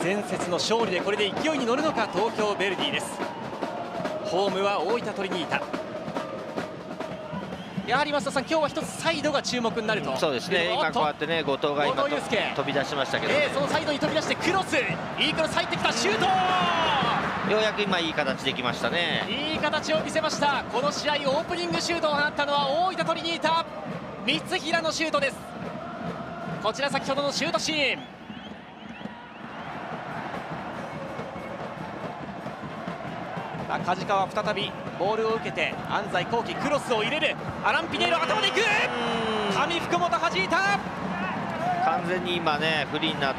前節の勝利でこれで勢いに乗るのか東京ヴェルディです。ホームは大分トリニータ。やはり増田さん、今日は一つサイドが注目になると。 そうですね、今こうやってね、後藤が今飛び出しましたけど、 そのサイドに飛び出してクロス、いいクロス入ってきた、シュート。 ようやく今いい形できましたね。 いい形を見せました。この試合オープニングシュートを放ったのは大分トリニータ、三平のシュートです。こちら先ほどのシュートシーン。梶川再びボールを受けて安西幸輝、クロスを入れる。アラン・ピネイロ頭でいく。上福本弾いた。 完全に今ねフリーになって、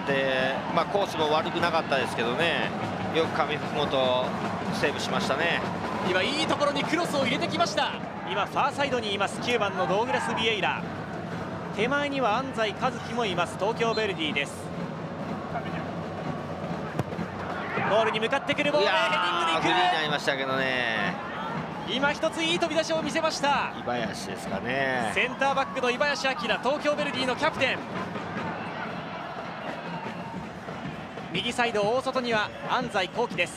コースも悪くなかったですけどね、よく上福本セーブしましたね。 今いいところにクロスを入れてきました。今ファーサイドにいます9番のドーグラス・ビエイラ。手前には安西一樹もいます東京ヴェルディです。ゴールに向かってくるボール、ヘディングでいく。 フリーになりましたけどね。 今一ついい飛び出しを見せました。 井林ですかね。 センターバックの井林明、東京ヴェルディのキャプテン。右サイド大外には安西幸輝です。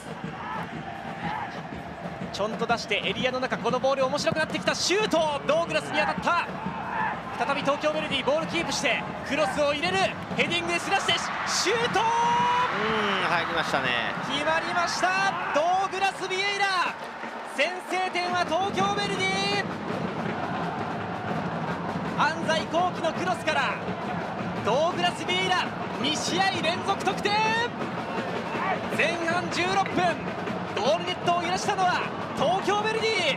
ちょんと出してエリアの中、このボール面白くなってきた。シュート、ドーグラスに当たった。再び東京ヴェルディボールキープしてクロスを入れる。ヘディングでスラッシュ、シュート。 入りましたね。 決まりました。ドーグラス・ビエイラ。先制点は東京ヴェルディ。安西幸輝のクロスからドーグラス・ビエイラ、2試合連続得点。前半16分、ゴールネットを揺らしたのは東京ヴェルディ。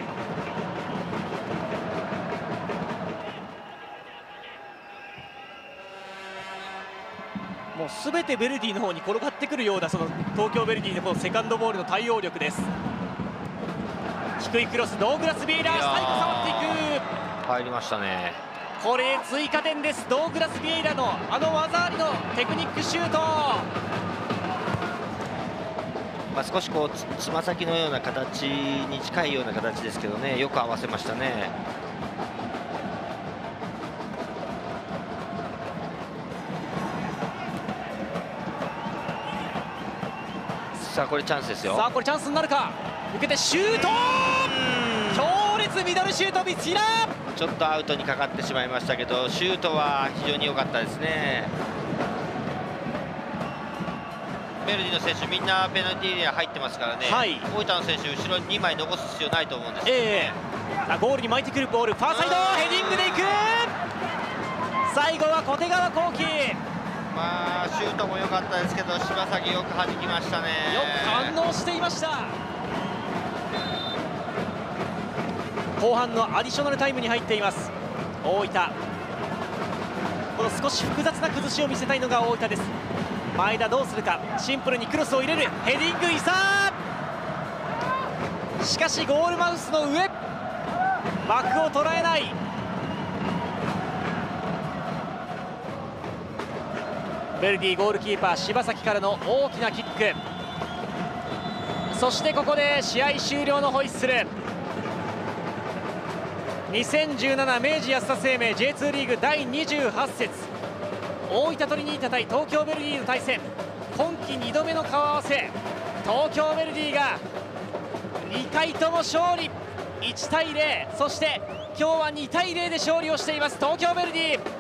もう全てヴェルディの方に転がってくるような、その東京ヴェルディのこのセカンドボールの対応力です。低いクロス、ドーグラス・ビエイラ、最後触っていく。 入りましたね。 これ追加点です。ドーグラス・ビエイラのあの技ありのテクニックシュート。 少しこうつま先のような形に近いような形ですけどね、よく合わせましたね。さあこれチャンスですよ。 さあこれチャンスになるか。受けてシュート。強烈ミドルシュート、三平。 ちょっとアウトにかかってしまいましたけど、シュートは非常に良かったですね。ヴェルディの選手みんなペナルティーエリア入ってますからね、大分の選手後ろに2枚残す必要ないと思うんですよね。 ゴールに巻いてくるボール、ファーサイドヘディングでいく。最後は小手川幸輝。 シュートも良かったですけど、柴崎よく弾きましたね。 よく反応していました。後半のアディショナルタイムに入っています大分。この少し複雑な崩しを見せたいのが大分です。前田どうするか。シンプルにクロスを入れる。ヘディング、イサー。しかしゴールマウスの上、枠を捉えない。ヴェルディゴールキーパー柴崎からの大きなキック。そしてここで試合終了のホイッスル。2017明治安田生命 J2 リーグ第28節、大分トリニータ対東京ヴェルディの対戦、今季2度目の顔合わせ。東京ヴェルディが2回とも勝利、1対0、そして今日は2対0で勝利をしています東京ヴェルディ。